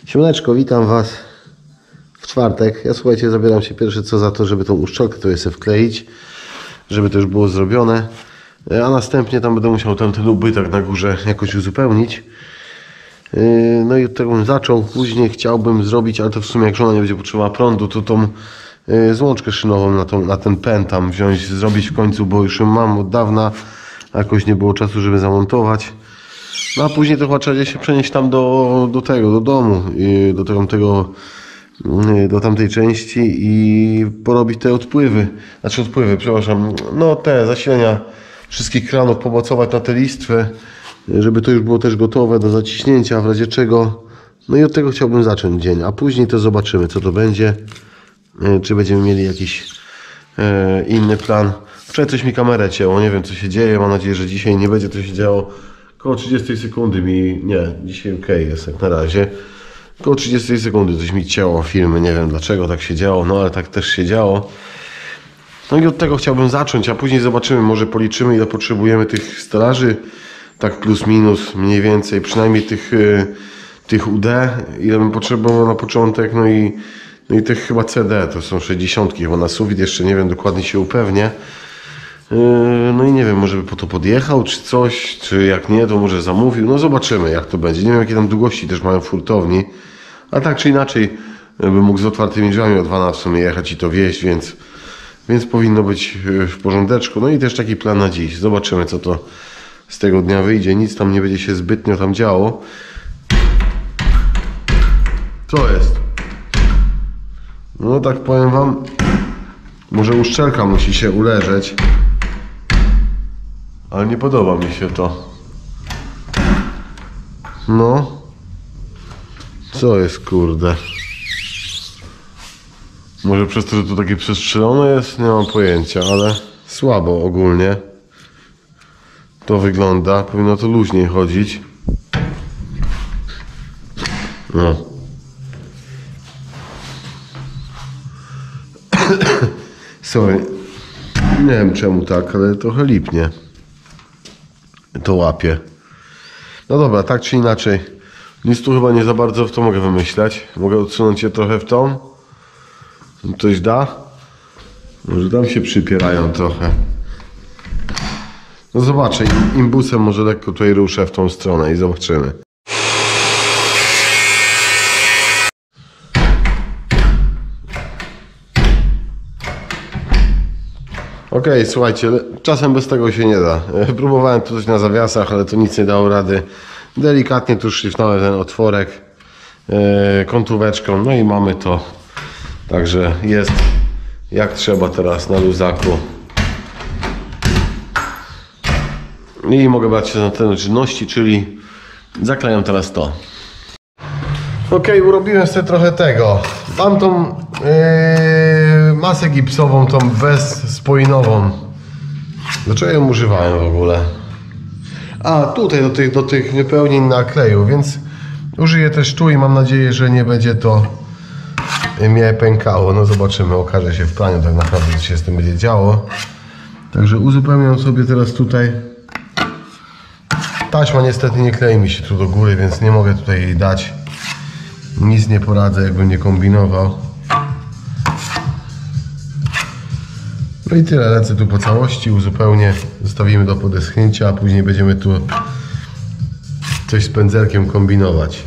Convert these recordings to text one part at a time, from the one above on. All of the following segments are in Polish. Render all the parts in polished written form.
Siemaneczko, witam Was w czwartek. Ja słuchajcie, zabieram się pierwsze co za to, żeby tą uszczelkę to sobie wkleić, żeby to już było zrobione, a następnie tam będę musiał ten ubytek na górze jakoś uzupełnić. No i od tego bym zaczął. Później chciałbym zrobić, ale to w sumie jak żona nie będzie potrzebowała prądu, to tą złączkę szynową na ten pęd tam wziąć, zrobić w końcu, bo już ją mam od dawna, jakoś nie było czasu, żeby zamontować. No a później to chyba trzeba się przenieść tam do domu, do tamtej części i porobić te odpływy, przepraszam, no te zasilenia wszystkich kranów, pomocować na te listwy, żeby to już było też gotowe do zaciśnięcia w razie czego. No i od tego chciałbym zacząć dzień, a później to zobaczymy co to będzie, czy będziemy mieli jakiś inny plan. Wczoraj coś mi kamerę cięło, nie wiem co się dzieje, mam nadzieję, że dzisiaj nie będzie to się działo. Koło 30 sekundy dzisiaj ok jest jak na razie. Koło 30 sekundy coś mi cięło filmy, nie wiem dlaczego tak się działo, no ale tak też się działo. No i od tego chciałbym zacząć, a później zobaczymy, może policzymy ile potrzebujemy tych stelaży, tak plus minus mniej więcej, przynajmniej tych UD, ile bym potrzebował na początek, no i tych chyba CD, to są 60 chyba na sufit, jeszcze nie wiem, dokładnie się upewnię. No i nie wiem, może by po to podjechał, czy coś, czy jak nie, to może zamówił. No zobaczymy jak to będzie. Nie wiem jakie tam długości też mają w hurtowni. A tak czy inaczej bym mógł z otwartymi drzwiami od wana w sumie jechać i to wieźć, więc powinno być w porządeczku. No i też taki plan na dziś. Zobaczymy co to z tego dnia wyjdzie. Nic tam nie będzie się zbytnio tam działo. Co jest? No tak powiem wam, może uszczelka musi się uleżeć. Ale nie podoba mi się to. No. Co jest kurde? Może przez to, że to takie przestrzelone jest? Nie mam pojęcia, ale słabo ogólnie. To wygląda. Powinno to luźniej chodzić. No. Sorry. Nie wiem czemu tak, ale trochę lipnie. To łapie. No dobra, tak czy inaczej. Nic tu chyba nie za bardzo w to mogę wymyślać. Mogę odsunąć je trochę w tą. Coś da? Może tam się przypierają trochę. No zobaczę. Imbusem może lekko tutaj ruszę w tą stronę i zobaczymy. Okej, słuchajcie, czasem bez tego się nie da. Próbowałem tu coś na zawiasach, ale to nic nie dało rady. Delikatnie tu szlifnąłem ten otworek końcóweczką, no i mamy to. Także jest jak trzeba teraz na luzaku. I mogę brać się na te czynności, czyli zaklejam teraz to. Okej, urobiłem sobie trochę tego. Mam tą masę gipsową, tą bezspoinową. Dlaczego ją używałem w ogóle? A, tutaj do tych wypełnień na kleju, więc użyję też tu i mam nadzieję, że nie będzie to mnie pękało. No zobaczymy, okaże się w planie tak naprawdę, co się z tym będzie działo. Także uzupełniam sobie teraz tutaj. Taśma niestety nie klei mi się tu do góry, więc nie mogę tutaj jej dać. Nic nie poradzę, jakbym nie kombinował. No i tyle, lecę tu po całości, uzupełnię, zostawimy do podeschnięcia, a później będziemy tu coś z pędzelkiem kombinować.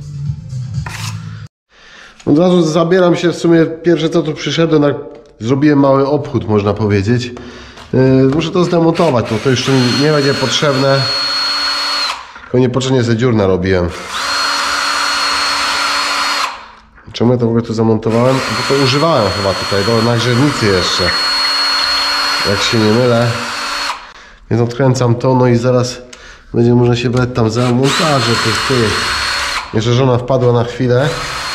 Od razu zabieram się, w sumie pierwsze co tu przyszedłem, zrobiłem mały obchód, można powiedzieć. Muszę to zdemontować, to już nie będzie potrzebne. Tylko niepotrzebnie ze dziur narobiłem. Czemu ja to w ogóle tu zamontowałem? Bo to używałem chyba tutaj, do nagrzewnicy jeszcze. Jak się nie mylę. Więc odkręcam to, no i zaraz będzie można się brać tam za montażę tych. Jeszcze żona wpadła na chwilę.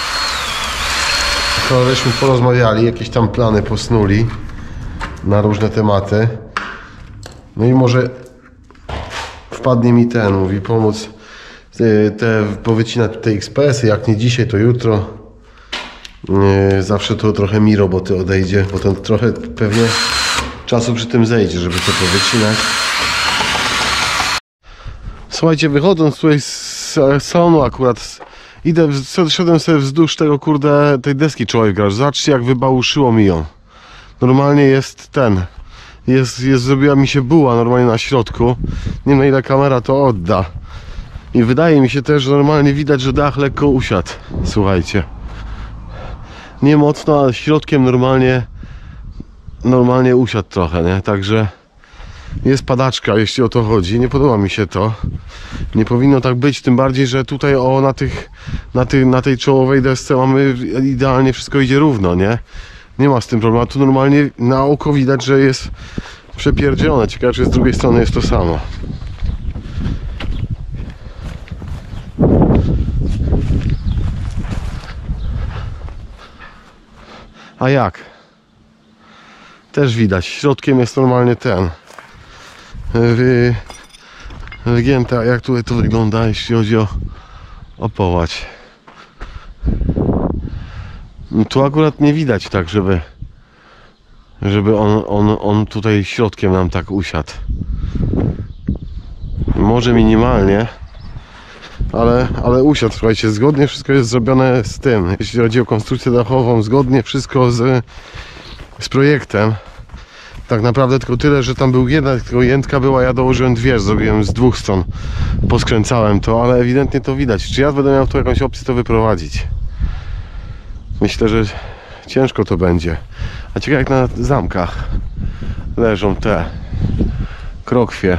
To żeśmy porozmawiali, jakieś tam plany posnuli na różne tematy. No i może wpadnie mi mówi pomóc powycinać te XPS-y, jak nie dzisiaj, to jutro. Zawsze to trochę mi roboty odejdzie, bo to trochę pewnie czasu przy tym zejdzie, żeby to powycinać. Słuchajcie, wychodząc tutaj z salonu akurat Idę, szedłem sobie wzdłuż tego, kurde, tej deski czołowej grasz. Zobaczcie, jak wybałuszyło mi ją. Normalnie jest zrobiła mi się buła normalnie na środku. Nie wiem, na ile kamera to odda. I wydaje mi się też, że normalnie widać, że dach lekko usiadł. Słuchajcie. Nie mocno, ale środkiem normalnie usiadł trochę, nie? Także jest padaczka, jeśli o to chodzi. Nie podoba mi się to. Nie powinno tak być, tym bardziej, że tutaj na tej czołowej desce mamy idealnie, wszystko idzie równo, nie? Nie ma z tym problemu. A tu normalnie na oko widać, że jest przepierdzielone. Ciekawe, czy z drugiej strony jest to samo. A jak? Też widać. Środkiem jest normalnie wygięte. Jak tutaj to wygląda, jeśli chodzi o połać. Tu akurat nie widać tak, żeby on tutaj środkiem nam tak usiadł. Może minimalnie, ale usiadł. Słuchajcie, zgodnie wszystko jest zrobione z tym, jeśli chodzi o konstrukcję dachową, zgodnie wszystko z projektem. Tak naprawdę tylko tyle, że tam był jedna tylko jętka była, ja dołożyłem dwie, zrobiłem z dwóch stron, poskręcałem to, ale ewidentnie to widać. Czy ja będę miał tu jakąś opcję to wyprowadzić? Myślę, że ciężko to będzie. A ciekawe, jak na zamkach leżą te krokwie.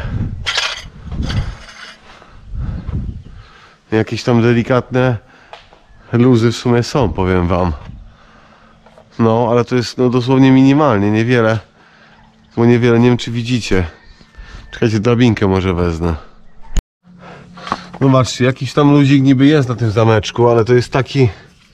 Jakieś tam delikatne luzy w sumie są, powiem wam. No, ale to jest dosłownie minimalnie, niewiele. Bo niewiele, nie wiem, czy widzicie. Czekajcie, drabinkę może wezmę. Zobaczcie, jakiś tam luzik niby jest na tym zameczku, ale to jest taki...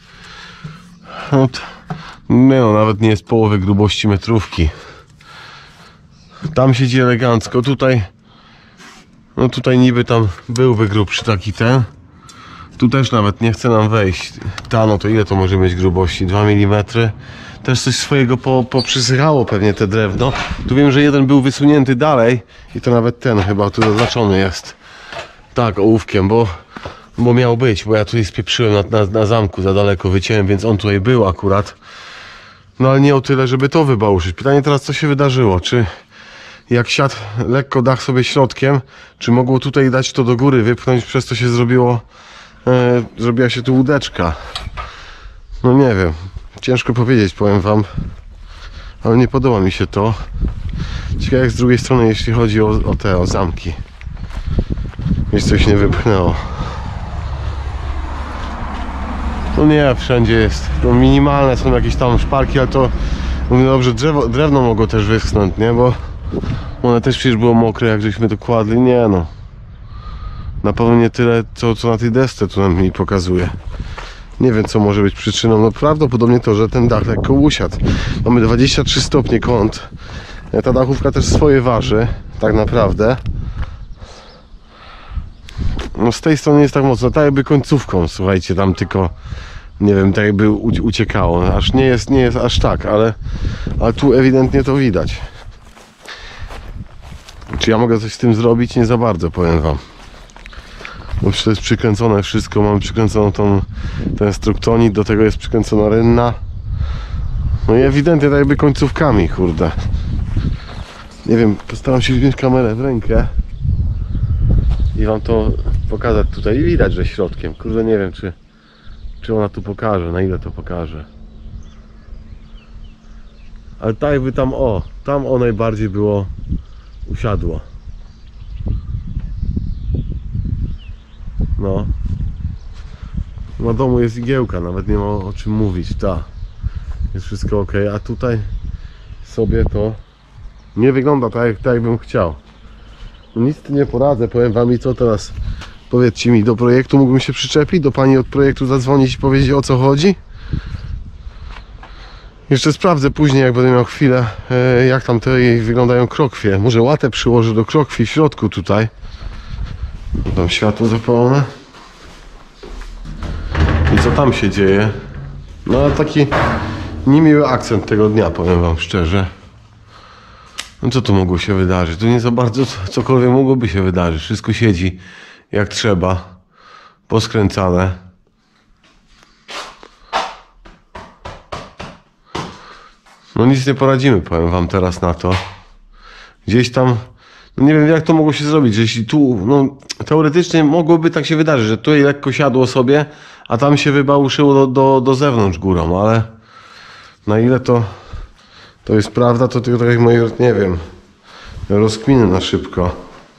nawet nie jest połowy grubości metrówki. Tam siedzi elegancko, tutaj... No tutaj niby tam był wygrubszy taki ten. Tu też nawet nie chce nam wejść. No to ile to może mieć grubości? 2 mm. Też coś swojego poprzysychało pewnie te drewno. Tu wiem, że jeden był wysunięty dalej i to nawet ten chyba tu zaznaczony jest. Tak, ołówkiem, bo miał być, bo ja tutaj spieprzyłem na zamku, za daleko wyciąłem, więc on tutaj był akurat. No ale nie o tyle, żeby to wybałuszyć. Pytanie teraz, co się wydarzyło? Czy jak siadł lekko dach sobie środkiem, czy mogło tutaj dać to do góry, wypchnąć, przez to się zrobiła się tu łódeczka. No nie wiem, ciężko powiedzieć, powiem wam, ale nie podoba mi się to. Ciekawe jak z drugiej strony, jeśli chodzi o zamki. Jeśli coś nie wypchnęło. No nie, wszędzie jest. No minimalne są jakieś tam szparki, ale to mówię, dobrze, drewno mogło też wyschnąć, nie? Bo one też przecież było mokre, jak żeśmy to kładli. Nie no. Na pewno nie tyle, co na tej desce tu nam mi pokazuje. Nie wiem, co może być przyczyną. No prawdopodobnie to, że ten dach lekko usiadł. Mamy 23 stopnie kąt. Ta dachówka też swoje waży, tak naprawdę. No z tej strony jest tak mocno, tak jakby końcówką, słuchajcie, tam tylko, nie wiem, tak jakby uciekało. Aż nie jest aż tak, ale tu ewidentnie to widać. Czy ja mogę coś z tym zrobić? Nie za bardzo, powiem wam. Bo to jest przykręcone wszystko, mamy przykręconą ten struktonit, do tego jest przykręcona rynna. No i ewidentnie tak jakby końcówkami, kurde. Nie wiem, postaram się wziąć kamerę w rękę i wam to pokazać tutaj. I widać, że środkiem. Kurde, nie wiem, czy ona tu pokaże, na ile to pokaże. Ale tak jakby tam najbardziej było usiadło. No. Na domu jest igiełka, nawet nie ma o czym mówić. Jest wszystko ok, a tutaj sobie to nie wygląda tak jakbym chciał. No nic nie poradzę, powiem wam. I co teraz? Powiedzcie mi, do projektu mógłbym się przyczepić? Do pani od projektu zadzwonić i powiedzieć, o co chodzi? Jeszcze sprawdzę później, jak będę miał chwilę, jak tam wyglądają krokwie. Może łatę przyłożę do krokwi w środku tutaj. Tam światło zapalone. I co tam się dzieje? No ale taki niemiły akcent tego dnia, powiem wam szczerze. No co tu mogło się wydarzyć? Tu nie za bardzo cokolwiek mogłoby się wydarzyć. Wszystko siedzi jak trzeba. Poskręcane. No nic nie poradzimy, powiem wam teraz na to. Gdzieś tam, no nie wiem jak to mogło się zrobić, że jeśli tu, no teoretycznie mogłoby tak się wydarzyć, że tutaj lekko siadło sobie, a tam się wybałuszyło do zewnątrz górą, ale na ile to jest prawda, to tylko tak jak moje, nie wiem, rozkminy na szybko.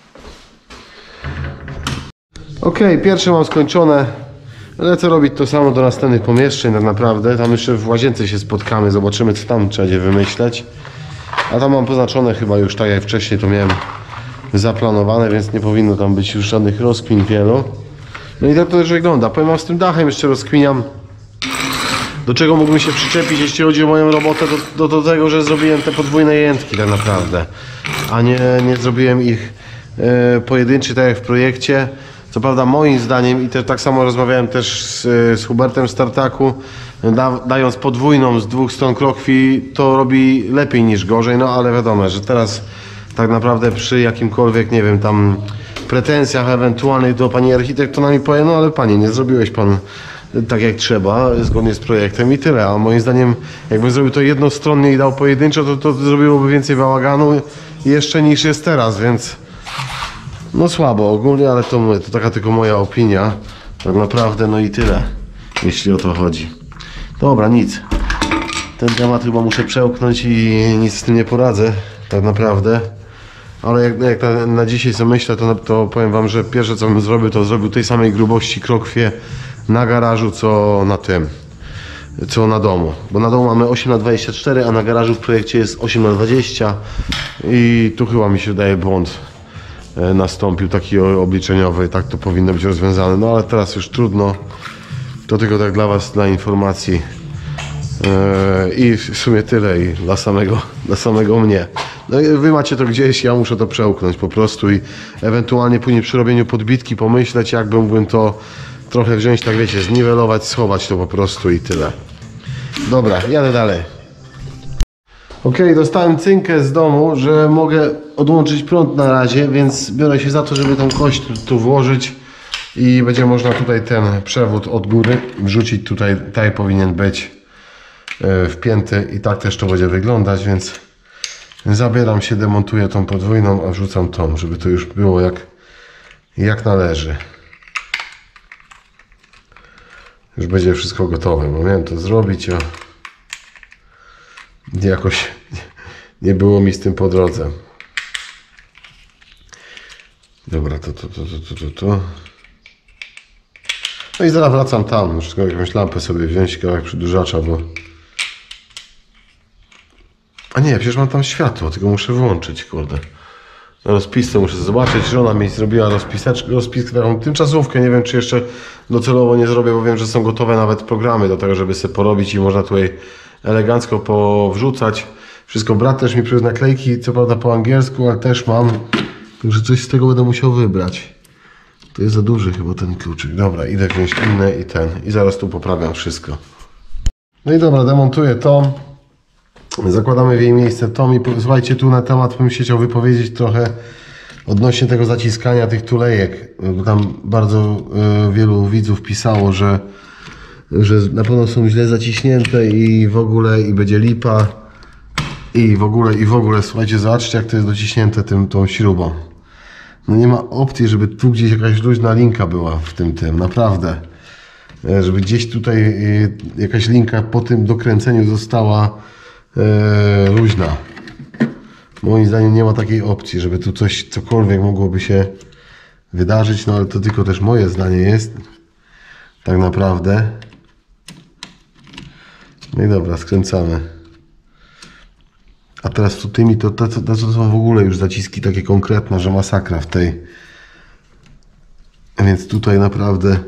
Okej, pierwsze mam skończone. Lecę robić to samo do następnych pomieszczeń tak naprawdę. Tam jeszcze w łazience się spotkamy, zobaczymy co tam trzeba będzie wymyśleć. A tam mam poznaczone chyba już tak jak wcześniej to miałem zaplanowane, więc nie powinno tam być już żadnych rozkmin wielu. No i tak to też wygląda. Powiem wam, z tym dachem jeszcze rozkminiam, do czego mógłbym się przyczepić, jeśli chodzi o moją robotę, do tego, że zrobiłem te podwójne jętki tak naprawdę, a nie zrobiłem ich pojedynczy tak jak w projekcie. Co prawda moim zdaniem, i też tak samo rozmawiałem też z Hubertem z Tartaku, dając podwójną z dwóch stron krokwi, to robi lepiej niż gorzej, no ale wiadomo, że teraz tak naprawdę przy jakimkolwiek, nie wiem, tam pretensjach ewentualnych do pani architekt, to nam mi powie, no ale panie, nie zrobiłeś pan tak jak trzeba, zgodnie z projektem i tyle, a moim zdaniem jakbym zrobił to jednostronnie i dał pojedynczo, to zrobiłoby więcej bałaganu jeszcze niż jest teraz, więc no słabo ogólnie, ale to taka tylko moja opinia, tak naprawdę, no i tyle, jeśli o to chodzi. Dobra, nic, ten temat chyba muszę przełknąć i nic z tym nie poradzę, tak naprawdę. Ale jak na dzisiaj co myślę, to powiem wam, że pierwsze co bym zrobił, to zrobił tej samej grubości krokwie na garażu, co na domu. Bo na domu mamy 8×24, a na garażu w projekcie jest 8×20 i tu chyba mi się wydaje błąd nastąpił taki obliczeniowy, tak to powinno być rozwiązane. No ale teraz już trudno, to tylko tak dla was, dla informacji. I w sumie tyle i dla samego mnie. No i wy macie to gdzieś, ja muszę to przełknąć po prostu i ewentualnie później przy robieniu podbitki pomyśleć, jak mógłbym to trochę wziąć, tak wiecie, zniwelować, schować to po prostu i tyle. Dobra, jadę dalej. Ok, dostałem cynkę z domu, że mogę odłączyć prąd na razie, więc biorę się za to, żeby tą kość tu włożyć i będzie można tutaj ten przewód od góry wrzucić tutaj, tak powinien być wpięty i tak też to będzie wyglądać, więc zabieram się, demontuję tą podwójną, a wrzucam tą, żeby to już było jak należy. Już będzie wszystko gotowe, bo miałem to zrobić, a jakoś nie było mi z tym po drodze. Dobra, to. No i zaraz wracam tam, muszę tylko jakąś lampę sobie wziąć, kawałek przedłużacza, bo... A nie, przecież mam tam światło, tylko muszę włączyć, kurde. Rozpiskę muszę zobaczyć, żona mi zrobiła rozpiskę, taką tymczasówkę, nie wiem czy jeszcze docelowo nie zrobię, bo wiem, że są gotowe nawet programy do tego, żeby sobie porobić i można tutaj elegancko powrzucać. Wszystko brat też mi przywiózł naklejki, co prawda po angielsku, ale też mam, także coś z tego będę musiał wybrać. To jest za duży chyba ten kluczyk. Dobra, idę wziąć inne i zaraz tu poprawiam wszystko. No i dobra, demontuję to. Zakładamy w jej miejsce to i słuchajcie, tu na temat bym się chciał wypowiedzieć trochę odnośnie tego zaciskania tych tulejek, bo tam bardzo wielu widzów pisało, że na pewno są źle zaciśnięte i w ogóle i będzie lipa i w ogóle słuchajcie, zobaczcie jak to jest dociśnięte tą śrubą. No nie ma opcji, żeby tu gdzieś jakaś luźna linka była w tym, naprawdę. Żeby gdzieś tutaj jakaś linka po tym dokręceniu została luźna. Moim zdaniem nie ma takiej opcji, żeby tu cokolwiek mogłoby się wydarzyć, no ale to tylko też moje zdanie jest. Tak naprawdę. No i dobra, skręcamy. A teraz tu tymi to są w ogóle już zaciski takie konkretne, że masakra w tej. Więc tutaj naprawdę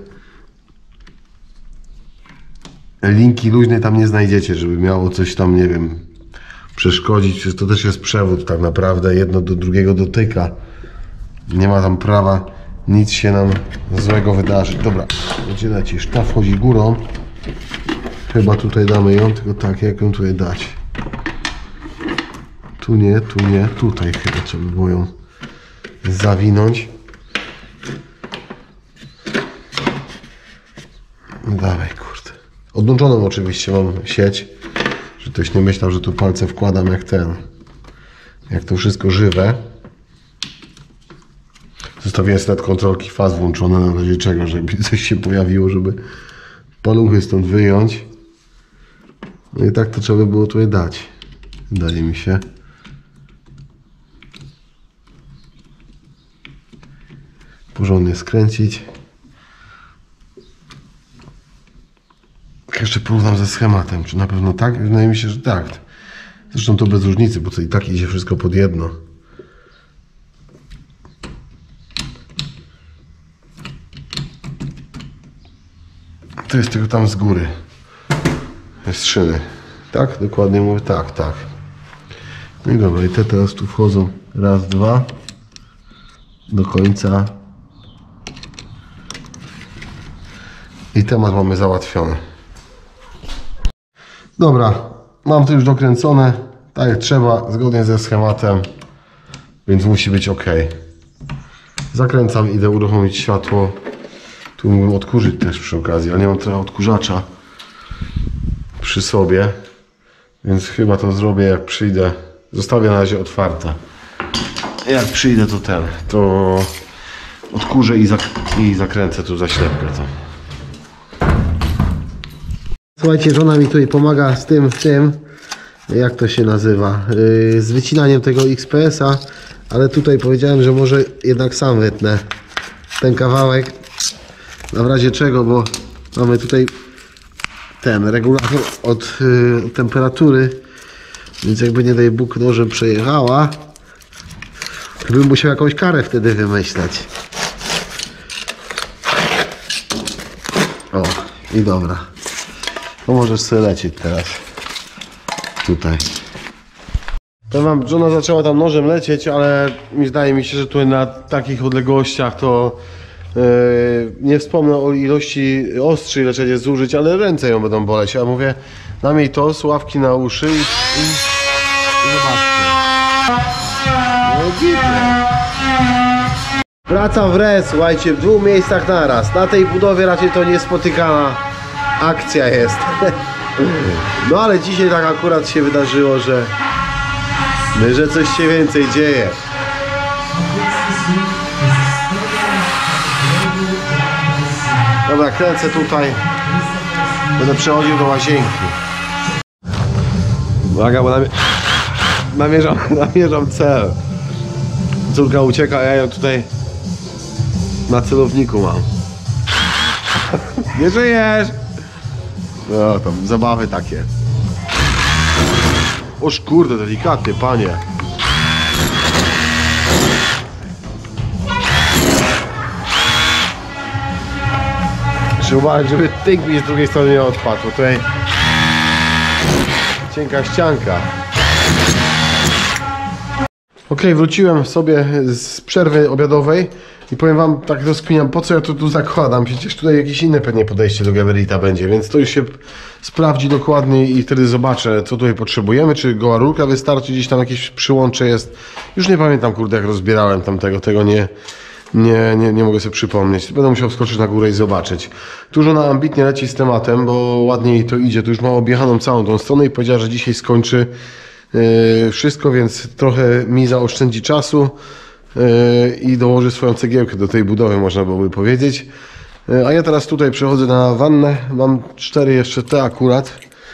linki luźnej tam nie znajdziecie, żeby miało coś tam, nie wiem, przeszkodzić. To też jest przewód tak naprawdę, jedno do drugiego dotyka. Nie ma tam prawa nic się nam złego wydarzyć. Dobra, gdzie lecisz? Ta wchodzi górą. Chyba tutaj damy ją, tylko tak, jak ją tutaj dać? Tu nie, tutaj chyba trzeba było ją zawinąć. Dawaj, kurde. Odłączoną oczywiście mam sieć, Żeby ktoś nie myślał, że tu palce wkładam jak to wszystko żywe. Zostawiłem set kontrolki faz włączone, na razie czego, żeby coś się pojawiło, żeby paluchy stąd wyjąć. No i tak to trzeba by było tutaj dać. Wydaje mi się. Porządnie skręcić. Jeszcze porównam ze schematem, czy na pewno tak? Wydaje mi się, że tak. Zresztą to bez różnicy, bo to i tak idzie wszystko pod jedno. To jest tylko tam z góry. Jest szyny. Tak? Dokładnie mówię? Tak, tak. No i dobra, i te teraz tu wchodzą. Raz, dwa. Do końca. I temat mamy załatwiony. Dobra, mam to już dokręcone. Tak jak trzeba, zgodnie ze schematem. Więc musi być ok. Zakręcam, idę uruchomić światło. Tu mógłbym odkurzyć też przy okazji, ale nie mam trochę odkurzacza przy sobie. Więc chyba to zrobię jak przyjdę. Zostawię na razie otwarte. Jak przyjdę to odkurzę i zakręcę tu zaślepkę to. Słuchajcie, żona mi tutaj pomaga z tym, jak to się nazywa, z wycinaniem tego XPS-a, ale tutaj powiedziałem, że może jednak sam wytnę ten kawałek, na razie czego, bo mamy tutaj ten regulator od temperatury, więc jakby nie daj Bóg nożem przejechała, bym musiał jakąś karę wtedy wymyśleć. O, i dobra. To możesz sobie lecieć teraz. Tutaj. Powiem wam, żona zaczęła tam nożem lecieć, ale wydaje mi się, że tutaj na takich odległościach to nie wspomnę o ilości ostrzy, ile trzeba zużyć, ale ręce ją będą boleć. Ja mówię, dam jej to, słuchawki na uszy i zobaczcie. No, wracam w res, słuchajcie, w dwóch miejscach naraz. Na tej budowie raczej to niespotykana akcja jest. No ale dzisiaj tak akurat się wydarzyło, że coś się więcej dzieje. Dobra, kręcę tutaj. Będę przechodził do łazienki. Uwaga, bo namierzam cel. Córka ucieka, a ja ją tutaj na celowniku mam. Nie żyjesz! No tam zabawy takie. Oż kurde, delikatnie, panie. Muszę uważać, żeby tynk mi z drugiej strony nie odpadł, bo tutaj cienka ścianka. Ok, wróciłem sobie z przerwy obiadowej i powiem wam, tak rozkminiam, po co ja to tu zakładam, przecież tutaj jakieś inne pewnie podejście do Geberit będzie, więc to już się sprawdzi dokładnie i wtedy zobaczę, co tutaj potrzebujemy, czy goła rurka wystarczy, gdzieś tam jakieś przyłącze jest, już nie pamiętam, kurde, jak rozbierałem tamtego, tego nie mogę sobie przypomnieć, będę musiał wskoczyć na górę i zobaczyć. Tu żona ambitnie leci z tematem, bo ładnie jej to idzie, tu już ma objechaną całą tą stronę i powiedziała, że dzisiaj skończy wszystko, więc trochę mi zaoszczędzi czasu i dołoży swoją cegiełkę do tej budowy, można byłoby powiedzieć. A ja teraz tutaj przechodzę na wannę, mam 4 jeszcze te akurat,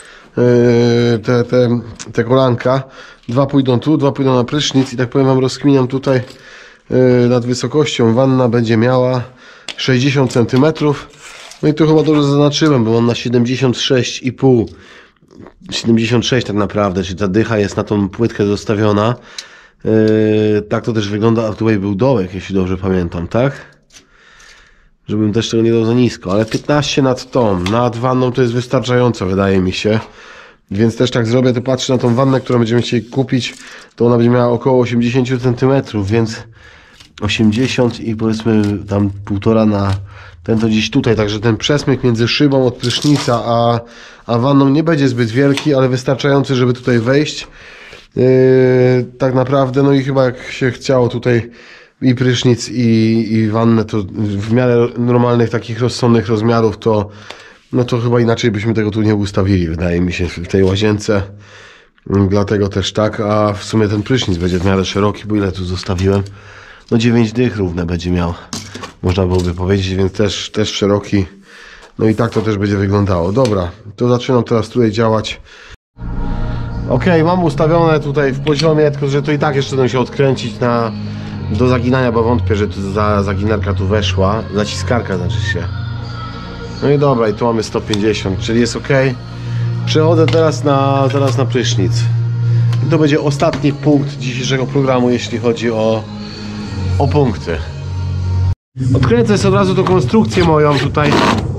te kolanka, 2 pójdą tu, 2 pójdą na prysznic i tak powiem wam, rozkminiam tutaj nad wysokością. Wanna będzie miała 60 cm, no i tu chyba dobrze zaznaczyłem, bo mam na 76,5, 76 tak naprawdę, czyli ta dycha jest na tą płytkę zostawiona. Tak to też wygląda, a tutaj był dołek, jeśli dobrze pamiętam, tak? Żebym też tego nie dał za nisko, ale 15 nad wanną to jest wystarczająco, wydaje mi się. Więc też tak zrobię, to patrzę na tą wannę, którą będziemy chcieli kupić, to ona będzie miała około 80 cm, więc 80 i powiedzmy tam 1,5 na ten to gdzieś tutaj, także ten przesmyk między szybą od prysznica a wanną nie będzie zbyt wielki, ale wystarczający, żeby tutaj wejść. Tak naprawdę, no i chyba jak się chciało tutaj i prysznic i wannę, to w miarę normalnych takich rozsądnych rozmiarów, to no to chyba inaczej byśmy tego tu nie ustawili, wydaje mi się, w tej łazience. Dlatego też tak, a w sumie ten prysznic będzie w miarę szeroki, bo ile tu zostawiłem? No 9 dych równe będzie miał, można byłoby powiedzieć, więc też szeroki. No i tak to też będzie wyglądało. Dobra, to zaczynam teraz tutaj działać. Ok, mam ustawione tutaj w poziomie, tylko że to i tak jeszcze będę się odkręcić do zaginania, bo wątpię, że zaginarka tu weszła. Zaciskarka znaczy się. No i dobra, i tu mamy 150, czyli jest ok. Przechodzę teraz zaraz na prysznic. I to będzie ostatni punkt dzisiejszego programu, jeśli chodzi o punkty. Odkręcę sobie od razu tą konstrukcję moją tutaj.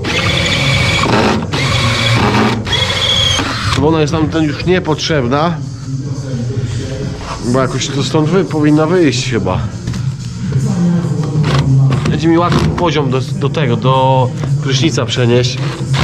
Bo ona jest nam już niepotrzebna. Bo jakoś to stąd powinna wyjść chyba. Będzie mi łatwy poziom do prysznica przenieść.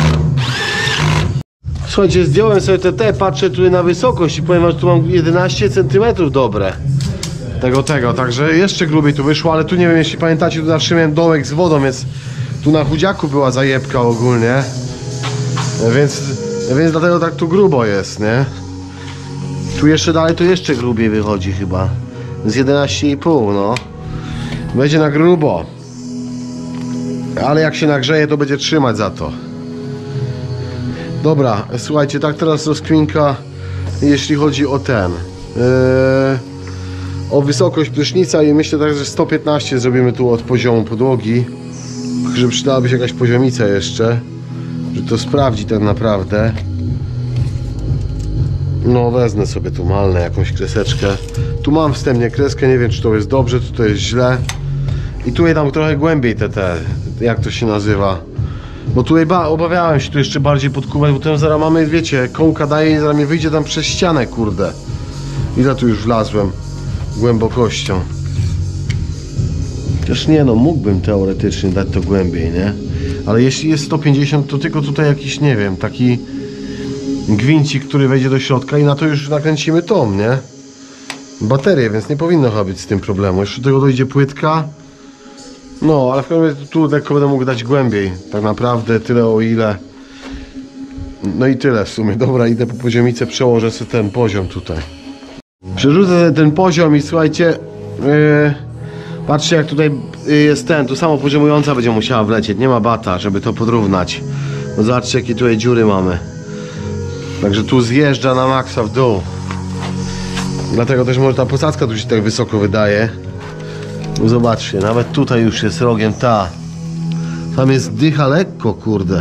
Słuchajcie, zdjąłem sobie patrzę tutaj na wysokość i powiem wam, że tu mam 11 cm dobre. Także jeszcze grubiej tu wyszło, ale tu nie wiem, jeśli pamiętacie, tu zawsze miałem dołek z wodą, więc tu na chudziaku była zajebka ogólnie. Więc dlatego tak tu grubo jest, nie? Tu jeszcze dalej to jeszcze grubiej wychodzi chyba. Z 11,5, no. Będzie na grubo. Ale jak się nagrzeje, to będzie trzymać za to. Dobra, słuchajcie, tak teraz rozkwinka, jeśli chodzi o o wysokość prysznica i myślę tak, że 115 zrobimy tu od poziomu podłogi. Że przydałaby się jakaś poziomica jeszcze, że to sprawdzi tak naprawdę. No wezmę sobie tu malnę jakąś kreseczkę. Tu mam wstępnie kreskę, nie wiem czy to jest dobrze, czy to jest źle. I tutaj tam trochę głębiej jak to się nazywa. Bo tutaj obawiałem się tu jeszcze bardziej podkuwać, bo ten zaraz mamy, wiecie, kołka daje i zaraz mi wyjdzie tam przez ścianę, kurde. Ile tu już wlazłem głębokością. Chociaż nie no, mógłbym teoretycznie dać to głębiej, nie? Ale jeśli jest 150, to tylko tutaj jakiś, nie wiem, taki gwincik, który wejdzie do środka i na to już nakręcimy tom, nie? Baterię, więc nie powinno chyba być z tym problemu. Jeszcze do tego dojdzie płytka. No, ale w każdym razie tu lekko będę mógł dać głębiej. Tak naprawdę tyle o ile. No i tyle w sumie. Dobra, idę po poziomicę, przełożę sobie ten poziom tutaj. Przerzucę ten poziom i słuchajcie, patrzcie jak tutaj jest tu samo poziomująca będzie musiała wlecieć. Nie ma bata, żeby to podrównać. No zobaczcie jakie tutaj dziury mamy. Także tu zjeżdża na maksa w dół. Dlatego też może ta posadzka tu się tak wysoko wydaje. No zobaczcie, nawet tutaj już jest rogiem tam jest dycha lekko, kurde,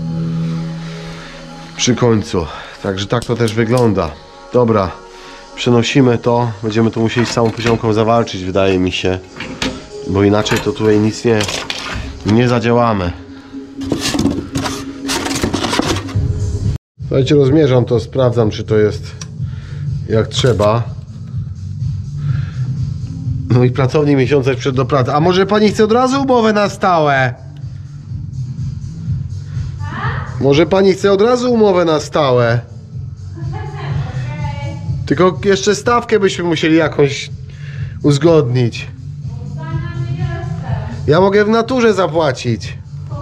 przy końcu. Także tak to też wygląda. Dobra, przenosimy to. Będziemy tu musieli z całą poziomką zawalczyć, wydaje mi się. Bo inaczej to tutaj nic nie zadziałamy. Słuchajcie, rozmierzam to, sprawdzam czy to jest jak trzeba. No i pracownik miesiąca przed do pracy. A może pani chce od razu umowę na stałe? Może pani chce od razu umowę na stałe? Tylko jeszcze stawkę byśmy musieli jakąś uzgodnić. Ja mogę w naturze zapłacić.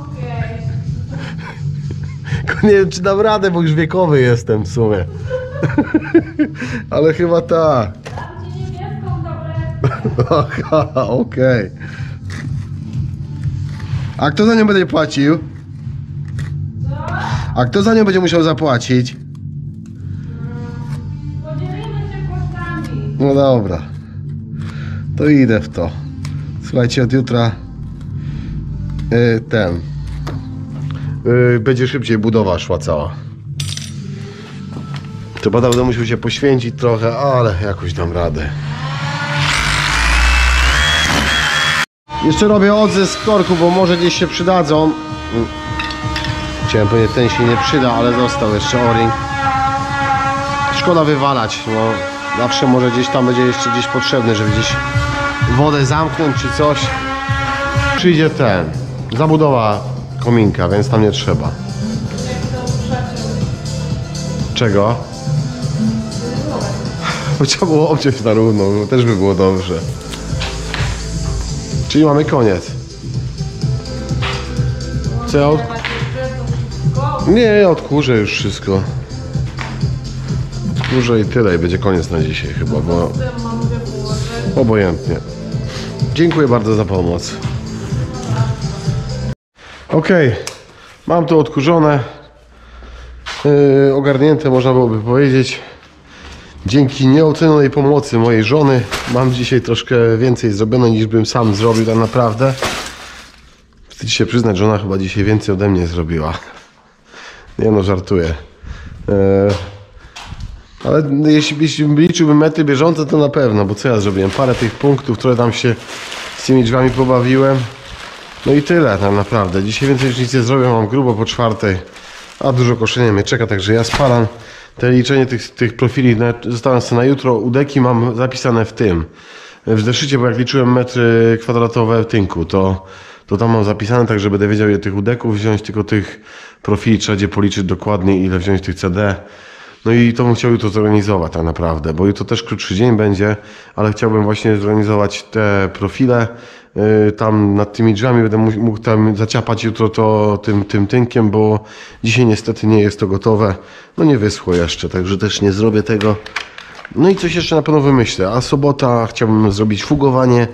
Tylko nie wiem czy dam radę, bo już wiekowy jestem w sumie. Ale chyba tak. Aha, okej. A kto za nią będzie płacił? A kto za nią będzie musiał zapłacić? No dobra. To idę w to. Słuchajcie, od jutra będzie szybciej budowa szła cała. To będę musiał się poświęcić trochę, ale jakoś dam radę. Jeszcze robię odzysk z korku, bo może gdzieś się przydadzą. Chciałem powiedzieć, ten się nie przyda, ale został jeszcze o-ring. Szkoda wywalać, no zawsze może gdzieś tam będzie jeszcze gdzieś potrzebny, żeby gdzieś wodę zamknąć czy coś. Przyjdzie zabudowa kominka, więc tam nie trzeba. Czego? Trzeba było obciąć na równo, też by było dobrze. Czyli mamy koniec. Co? Nie, ja odkurzę już wszystko. Odkurzę i tyle i będzie koniec na dzisiaj chyba, bo obojętnie. Dziękuję bardzo za pomoc. Ok, mam to odkurzone, ogarnięte można byłoby powiedzieć. Dzięki nieocenionej pomocy mojej żony mam dzisiaj troszkę więcej zrobione niż bym sam zrobił tak naprawdę. Wstyd się przyznać, żona chyba dzisiaj więcej ode mnie zrobiła. Nie no, żartuję. Ale jeśli liczyłbym metry bieżące, to na pewno, bo co ja zrobiłem? Parę tych punktów, które tam się z tymi drzwiami pobawiłem. No i tyle tak naprawdę. Dzisiaj więcej już nic nie zrobię, mam grubo po 4, a dużo koszenia mnie czeka, także ja spalam. Te liczenie tych profili zostawiam sobie na jutro. Udeki mam zapisane w zeszycie, bo jak liczyłem metry kwadratowe tynku, to tam mam zapisane, tak że będę wiedział, ile tych udeków wziąć, tylko tych profili trzeba będzie policzyć dokładnie, ile wziąć tych CD. No i to bym chciał jutro zorganizować tak naprawdę, bo jutro też krótszy dzień będzie, ale chciałbym właśnie zorganizować te profile. Tam nad tymi drzwiami będę mógł tam zaciapać jutro to tym tynkiem, bo dzisiaj niestety nie jest to gotowe. No nie wyschło jeszcze, także też nie zrobię tego. No i coś jeszcze na pewno wymyślę, a sobota chciałbym zrobić fugowanie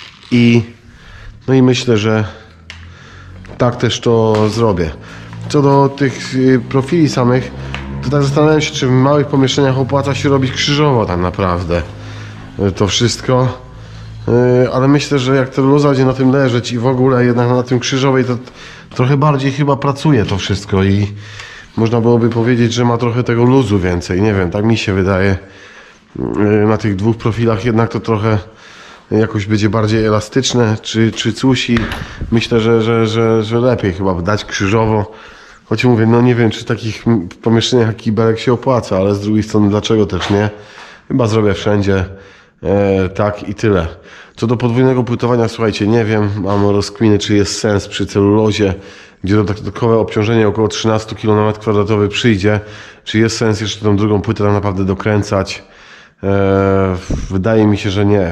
no i myślę, że tak też to zrobię. Co do tych profili samych, to tak zastanawiam się, czy w małych pomieszczeniach opłaca się robić krzyżowo tak naprawdę to wszystko. Ale myślę, że jak celuloza będzie na tym leżeć i w ogóle jednak na tym krzyżowej, to trochę bardziej chyba pracuje to wszystko i można byłoby powiedzieć, że ma trochę tego luzu więcej. Nie wiem, tak mi się wydaje. Na tych dwóch profilach jednak to trochę jakoś będzie bardziej elastyczne, czy coś i myślę, że lepiej chyba dać krzyżowo. Choć mówię, no nie wiem, czy w takich pomieszczeniach jak kibelek się opłaca, ale z drugiej strony dlaczego też nie? Chyba zrobię wszędzie tak i tyle. Co do podwójnego płytowania, słuchajcie, nie wiem, mam rozkminy, czy jest sens przy celulozie, gdzie to dodatkowe obciążenie około 13 km² przyjdzie, czy jest sens jeszcze tą drugą płytę tam naprawdę dokręcać. Wydaje mi się, że nie,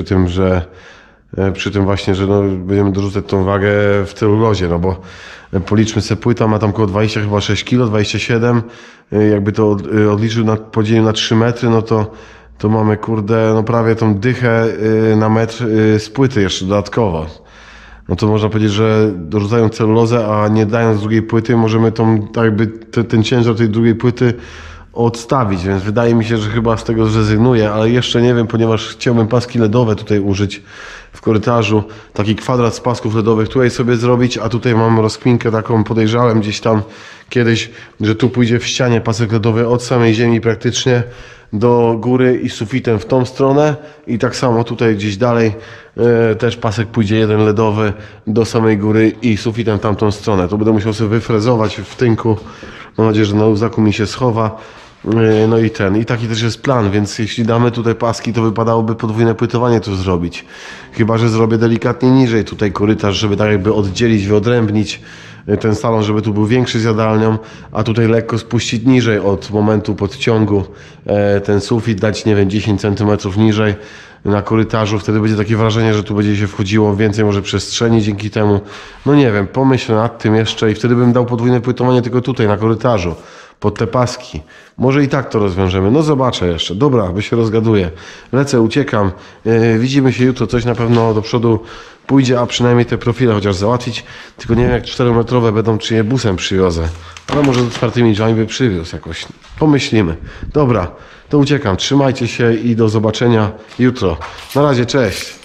przy tym właśnie, że no, będziemy dorzucać tą wagę w celulozie, no bo policzmy sobie, płyta ma tam około 26 kg, 27, jakby to odliczył podzielił na 3 metry, no to mamy, kurde, no prawie tą dychę na metr z płyty jeszcze dodatkowo. No to można powiedzieć, że dorzucają celulozę, a nie dając drugiej płyty, możemy tak jakby ten ciężar tej drugiej płyty odstawić, więc wydaje mi się, że chyba z tego zrezygnuję, ale jeszcze nie wiem, ponieważ chciałbym paski LEDowe tutaj użyć w korytarzu, taki kwadrat z pasków LEDowych tutaj sobie zrobić, a tutaj mam rozkminkę taką, podejrzałem gdzieś tam kiedyś, że tu pójdzie w ścianie pasek LEDowy od samej ziemi praktycznie do góry i sufitem w tą stronę i tak samo tutaj gdzieś dalej też pasek pójdzie jeden LEDowy do samej góry i sufitem w tamtą stronę. To będę musiał sobie wyfrezować w tynku. Mam nadzieję, że na luzaku mi się schowa. No i taki też jest plan, więc jeśli damy tutaj paski, to wypadałoby podwójne płytowanie tu zrobić. Chyba że zrobię delikatnie niżej tutaj korytarz, żeby tak jakby oddzielić, wyodrębnić ten salon, żeby tu był większy z jadalnią, a tutaj lekko spuścić niżej od momentu podciągu ten sufit, dać, nie wiem, 10 cm niżej na korytarzu. Wtedy będzie takie wrażenie, że tu będzie się wchodziło więcej może przestrzeni dzięki temu. No nie wiem, pomyślę nad tym jeszcze i wtedy bym dał podwójne płytowanie tylko tutaj na korytarzu pod te paski. Może i tak to rozwiążemy. No zobaczę jeszcze. Dobra, by się rozgaduję. Lecę, uciekam. Widzimy się jutro. Coś na pewno do przodu pójdzie, a przynajmniej te profile chociaż załatwić. Tylko nie wiem, jak 4-metrowe będą, czy je busem przywiozę. Ale może z otwartymi drzwiami by przywiózł jakoś. Pomyślimy. Dobra, to uciekam. Trzymajcie się i do zobaczenia jutro. Na razie, cześć.